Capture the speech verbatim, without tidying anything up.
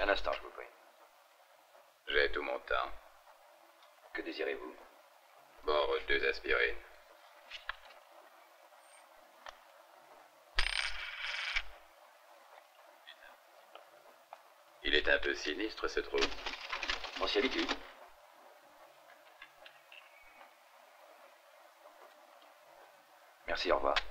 Un instant, je vous prie. J'ai tout mon temps. Que désirez-vous? Bon, deux aspirines. Il est un peu sinistre, ce trou. On s'y habitue. Merci, au revoir.